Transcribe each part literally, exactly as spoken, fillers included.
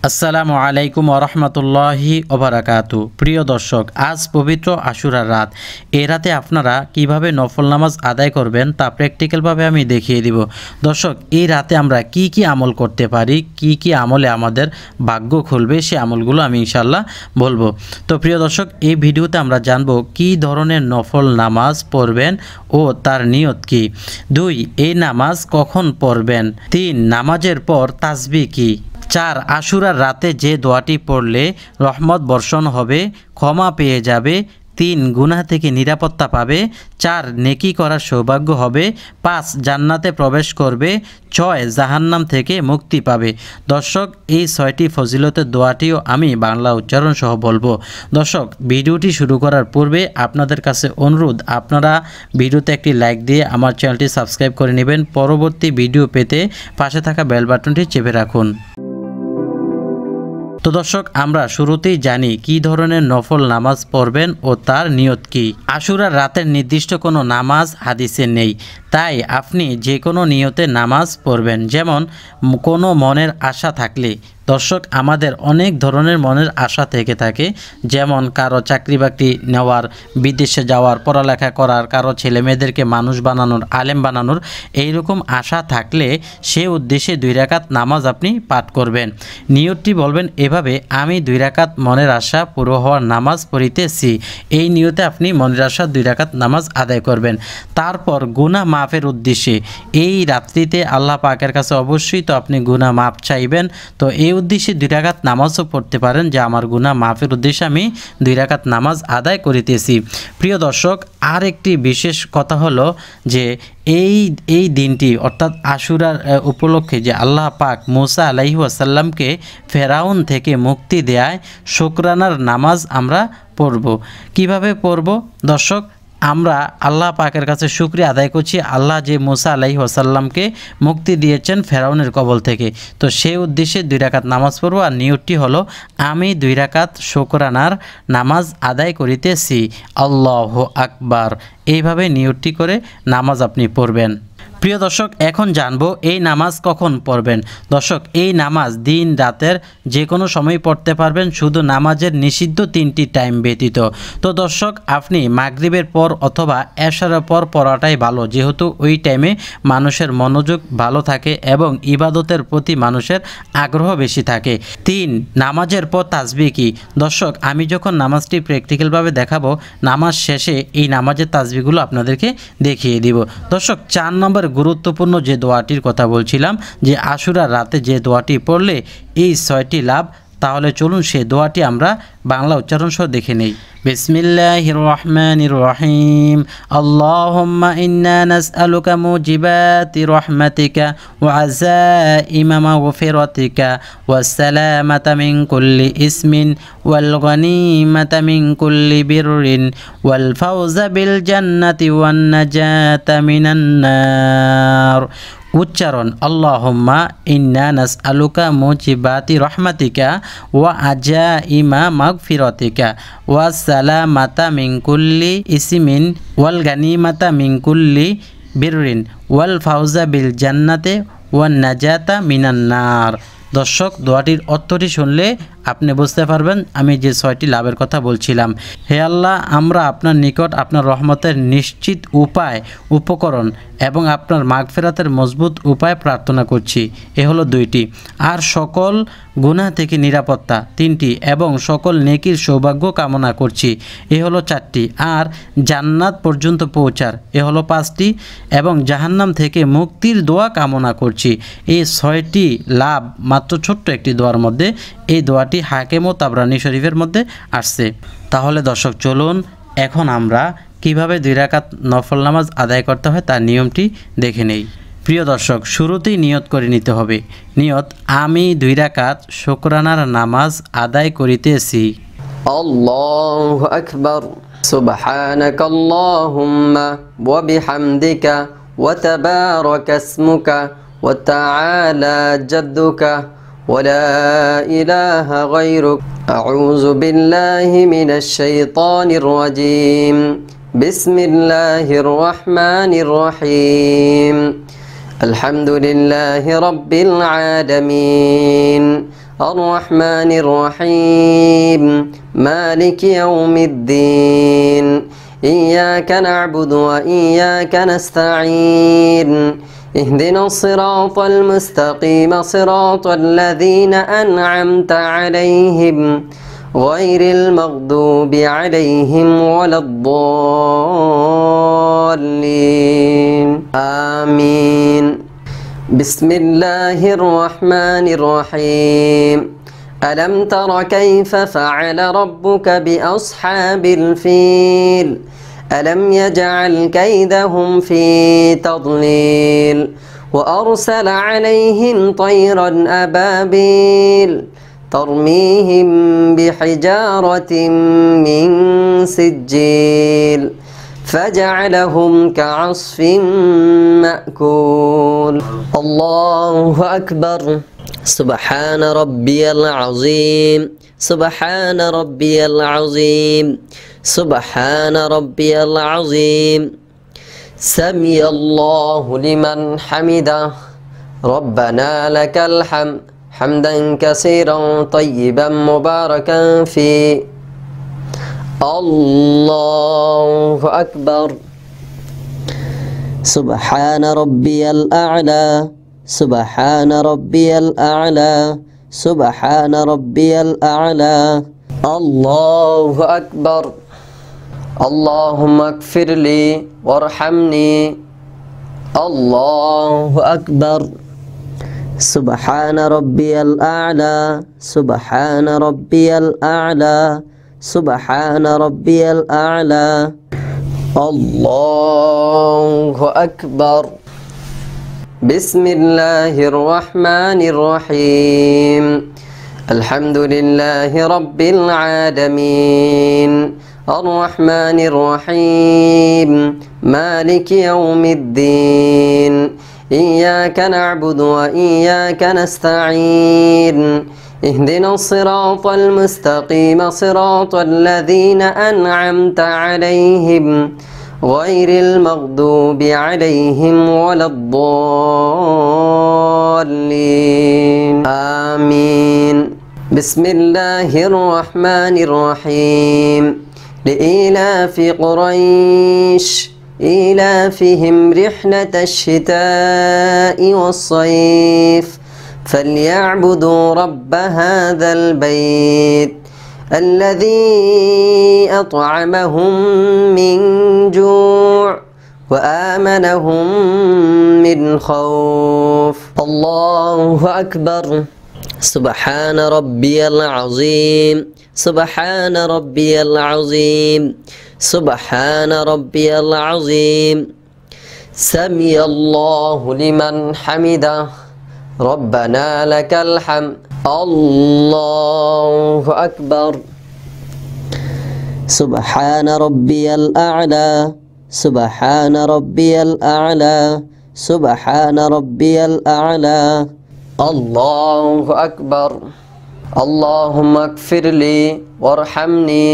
আসসালামু আলাইকুম ওয়া রাহমাতুল্লাহি ওয়া বারাকাতু। প্রিয় দর্শক, আজ পবিত্র আশুরার রাত। এই রাতে আপনারা কিভাবে নফল নামাজ আদায় করবেন তা প্র্যাকটিক্যালভাবে আমি দেখিয়ে দিব। দর্শক, এই রাতে আমরা কি কি আমল করতে পারি, কি কি আমলে আমাদের ভাগ্য খুলবে, সে আমলগুলো আমি ইনশাআল্লাহ বলবো। তো প্রিয় দর্শক, এই ভিডিওতে আমরা জানবো কি ধরনের নফল নামাজ পড়বেন ও তার নিয়ত কি। দুই, এই নামাজ কখন পড়বেন। তিন, নামাজের পর তাসবিহ কি। চার, আশুরার রাতে যে দোয়াটি পড়লে রহমত বর্ষণ হবে, ক্ষমা পেয়ে যাবে। তিন, গুনাহ থেকে নিরাপত্তা পাবে। চার, নেকি করার সৌভাগ্য হবে। পাঁচ, জান্নাতে প্রবেশ করবে। ছয়, জাহান্নাম থেকে মুক্তি পাবে। দর্শক, এই ছয়টি ফজিলতের দোয়াটিও আমি বাংলা উচ্চারণ সহ বলবো। দর্শক, ভিডিওটি শুরু করার পূর্বে আপনাদের কাছে অনুরোধ, আপনারা ভিডিওতে একটি লাইক দিয়ে আমার চ্যানেলটি সাবস্ক্রাইব করে নেবেন। পরবর্তী ভিডিও পেতে পাশে থাকা বেল বাটনটি চেপে রাখুন। তো দর্শক, আমরা শুরুতেই জানি কি ধরনের নফল নামাজ পড়বেন ও তার নিয়ত কি। আশুরার রাতের নির্দিষ্ট কোনো নামাজ হাদিসে নেই, তাই আপনি যে কোনো নিয়তে নামাজ পড়বেন। যেমন কোনো মনের আশা থাকলে, দর্শক আমাদের অনেক ধরনের মনের আশা থেকে থাকে, যেমন কারো চাকরি বাকরি নেওয়ার, বিদেশে যাওয়ার, পড়ালেখা করার, কারো ছেলে মেয়েদেরকে মানুষ বানানোর, আলেম বানানোর, এইরকম আশা থাকলে সে উদ্দেশ্যে দুই রাকাত নামাজ আপনি পাঠ করবেন। নিয়তটি বলবেন এভাবে, আমি দুই রাকাত মনের আশা পুরো হওয়ার নামাজ পড়িতেছি। এই নিয়তে আপনি মনের আশা দুই রাকাত নামাজ আদায় করবেন। তারপর গুনাহ মাফের উদ্দেশ্যে এই রাত্রিতে আল্লাহ পাকের কাছে অবশ্যই তো আপনি গুনাহ মাফ চাইবেন। তো এই উদ্দেশ্যে দুই রাকাত নামাজও পড়তে পারেন যে আমার গুনাহ মাফের উদ্দেশ্যে আমি দুই রাকাত নামাজ আদায় করিতেছি। প্রিয় দর্শক, আর একটি বিশেষ কথা হলো যে এই এই দিনটি অর্থাৎ আশুরার উপলক্ষে যে আল্লাহ পাক মুসা আলাইহি ওয়াসাল্লামকে ফেরাউন থেকে মুক্তি দেয়, শুকরানার নামাজ আমরা পড়ব। কিভাবে পড়ব দর্শক? আমরা আল্লাহ পাকের কাছে শুকরিয়া আদায় করছি, আল্লাহ যে মুসা আলাইহি ওয়াসাল্লামকে মুক্তি দিয়েছেন ফেরাউনের কবল থেকে। তো সেই উদ্দেশ্যে দুই রাকাত নামাজ পড়ব। আর নিয়তটি হলো, আমি দুই রাকাত শুকরানার নামাজ আদায় করিতেছি, আল্লাহু আকবার। এইভাবে নিয়তটি করে নামাজ আপনি পড়বেন। প্রিয় দর্শক, এখন জানবো এই নামাজ কখন পড়বেন। দর্শক, এই নামাজ দিন রাতের যে কোনো সময় পড়তে পারবেন, শুধু নামাজের নিষিদ্ধ তিনটি টাইম ব্যতীত। তো দর্শক, আপনি মাগরিবের পর অথবা এশারের পর পড়াটাই ভালো, যেহেতু ওই টাইমে মানুষের মনোযোগ ভালো থাকে এবং ইবাদতের প্রতি মানুষের আগ্রহ বেশি থাকে। তিন, নামাজের পর তাসবিহ কি। দর্শক, আমি যখন নামাজটি প্র্যাকটিক্যালভাবে দেখাবো, নামাজ শেষে এই নামাজের তাসবিহগুলো আপনাদেরকে দেখিয়ে দিব। দর্শক, চার নম্বর গুরুত্বপূর্ণ যে দোয়াটির কথা বলছিলাম, যে আশুরার রাতে যে দোয়াটি পড়লে এই ছয়টি লাভ, তাহলে চলুন সে দোয়াটি আমরা বাংলা উচ্চারণ সহ দেখে নেই। বিসমিল্লাহির রহমানির রহিম। আল্লাহুম্মা ইন্না নাসআলুকা মুজিবাতি রহমাতিকা ওয়া আযাইমা মাগফিরাতিকা ওয়াস সালামাতা মিন কুল্লি ইসমিন ওয়াল গনিমাতা মিন কুল্লি বিররিন ওয়াল ফাওজা বিল জান্নাতি ওয়ান নাজাতা মিনান নার। উচ্চারণ, আল্লাহুম্মা ইন্না নাসআলুকা মুজিবাতি রহমাতিকা ওয়া আজাইমা মাগফিরাতিকা ওয়া সালামাতা মিন কুল্লি ইসমিন ওয়াল গানিমাতা মিন কুল্লি বিররিন ওয়াল ফাওজা বিল জান্নাতি ওয়ান নাজাতা মিনান নার। দর্শক, দোয়াটির অর্থটি শুনলে আপনি বুঝতে পারবেন আমি যে ছয়টি লাভের কথা বলছিলাম। হে আল্লাহ, আমরা আপনার নিকট আপনার রহমতের নিশ্চিত উপায়, উপকরণ এবং আপনার মাগফিরাতের মজবুত উপায় প্রার্থনা করছি। এ হলো দুইটি। আর সকল গুনাহ থেকে নিরাপত্তা তিনটি, এবং সকল নেকির সৌভাগ্য কামনা করছি। এ হলো চারটি। আর জান্নাত পর্যন্ত পৌঁছার, এ হলো পাঁচটি, এবং জাহান্নাম থেকে মুক্তির দোয়া কামনা করছি। এই ছয়টি লাভ মাত্র ছোট্ট একটি দোয়ার মধ্যে। এই দোয়াটি হাকিম ও তাবরানী শরীফের মধ্যে আসছে। তাহলে দর্শক, চলুন এখন আমরা কিভাবে দুই রাকাত নফল নামাজ আদায় করতে হয় তার নিয়মটি দেখে নেই। প্রিয় দর্শক, শুরুতেই নিয়ত করে নিতে হবে। নিয়ত, আমি দুই রাকাত শুকরানার নামাজ আদায় করিতেছি। আল্লাহু আকবার। সুবহানাকাল্লাহুম্মা ওয়া বিহামদিকা ওয়া তাবারাকা ইসমুকা ওয়া তাআলা জাদ্দুকা ولا إله غيرك أعوذ بالله من الشيطان الرجيم بسم الله الرحمن الرحيم الحمد لله رب العالمين الرحمن الرحيم مالك يوم الدين إياك نعبد وإياك نستعين اهدنا الصراط المستقيم صراط الذين أنعمت عليهم غير المغضوب عليهم ولا الضالين آمين بسم الله الرحمن الرحيم ألم تر كيف فعل ربك بأصحاب الفيل ألم يجعل كيدهم في تضليل وأرسل عليهم طيرا أبابيل ترميهم بحجارة من سجيل فجعلهم كعصف مأكول الله أكبر سبحان ربي العظيم سبحان ربي العظيم سبحان ربي العظيم سمع الله لمن حمده ربنا لك الحمد حمدا كثيرا طيبا مباركا فيه الله أكبر سبحان ربي الأعلى سبحان ربي الأعلى سبحان ربي الأعلى الله أكبر اللهم اغفر لي وارحمني الله أكبر سبحان ربي الأعلى سبحان ربي الأعلى سبحان ربي الأعلى الله أكبر بسم الله الرحمن الرحيم الحمد لله رب العالمين الرحمن الرحيم مالك يوم الدين إياك نعبد وإياك نستعين اهدنا الصراط المستقيم صراط الذين أنعمت عليهم غير المغضوب عليهم ولا الضالين آمين بسم الله الرحمن الرحيم لإيلاف قريش إيلافهم رحلة الشتاء والصيف فليعبدوا رب هذا البيت الذي أطعمهم من جوع وآمنهم من خوف الله أكبر سبحان ربي العظيم سبحان ربي العظيم سبحان ربي العظيم سمع الله لمن حمده ربنا لك الحمد الله أكبر سبحان ربي الأعلى سبحان ربي الأعلى سبحان ربي الأعلى الله أكبر اللهم اغفر لي وارحمني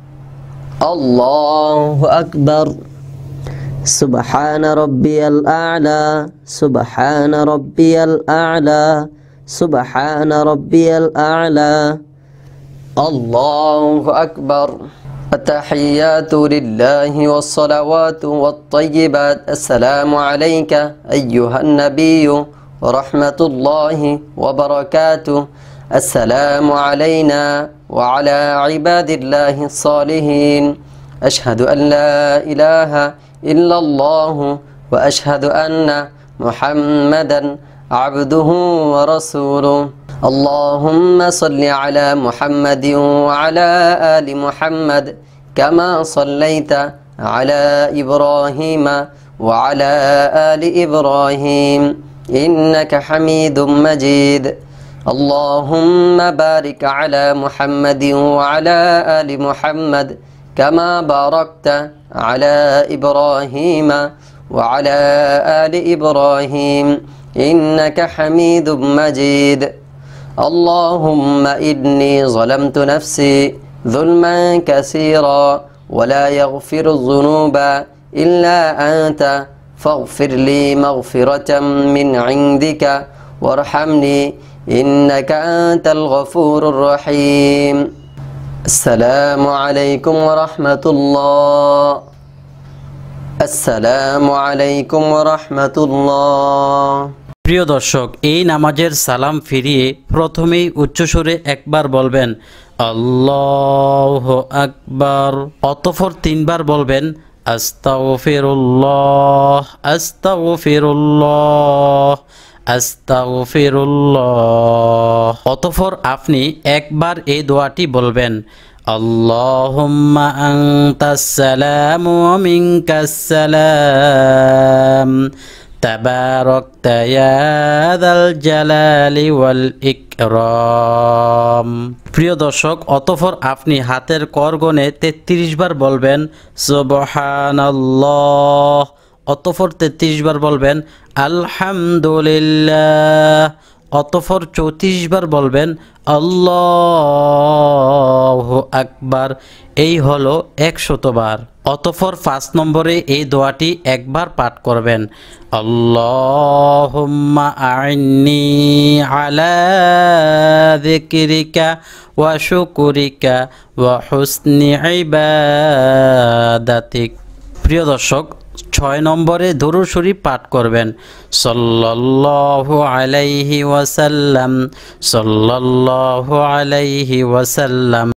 الله أكبر سبحان ربي الأعلى سبحان ربي الأعلى سبحان ربي الأعلى الله أكبر التحيات لله والصلوات والطيبات السلام عليك أيها النبي ورحمة الله وبركاته السلام علينا وعلى عباد الله الصالحين أشهد أن لا إله إلا الله وأشهد أن محمدا عبده ورسوله اللهم صل على محمد وعلى آل محمد كما صليت على إبراهيم وعلى آل إبراهيم إنك حميد مجيد اللهم بارك على محمد وعلى آل محمد كما باركت على إبراهيم وعلى آل إبراهيم إنك حميد مجيد اللهم إني ظلمت نفسي ظلما كثيرا ولا يغفر الذنوب إلا أنت فاغفر لي مغفرة من عندك وارحمني إنك أنت الغفور الرحيم السلام عليكم ورحمة الله السلام عليكم ورحمة الله প্রিয় দর্শক, এই নামাজের সালাম ফিরিয়ে প্রথমেই উচ্চস্বরে একবার বলবেন আল্লাহু আকবার, অতঃপর তিনবার বলবেন আস্তাগফিরুল্লাহ আস্তাগফিরুল্লাহ আস্তাগফিরুল্লাহ। অতঃপর আপনি একবার এই দোয়াটি বলবেন আল্লাহুম্মা আনতাস সালাম ওয়া মিনকাস সালাম তাবারাকতা ইয়া যাল জালালি ওয়াল ইকরাম। প্রিয় দর্শক, অতঃপর আপনি হাতের করগণে তেত্রিশ বার বলবেন সুবহানাল্লাহ, অতঃপর তেত্রিশ বার বলবেন আলহামদুলিল্লাহ, অতঃপর চৌত্রিশ বার বলবেন আল্লাহু আকবার। এই হলো একশত বার। অতঃপর পাঁচ নম্বরে এই দোয়াটি একবার পাঠ করবেন আল্লাহুম্মা আইন্নি আলা যিকরিকা ওয়া শুকরিকা ওয়া হুসনি ইবাদাতিক। প্রিয় দর্শক, ছয় নম্বরে দুরূদ শরীফ পাঠ করবেন সাল্লাল্লাহু আলাইহি ওয়াসাল্লাম সাল্লাল্লাহু আলাইহি ওয়াসাল্লাম।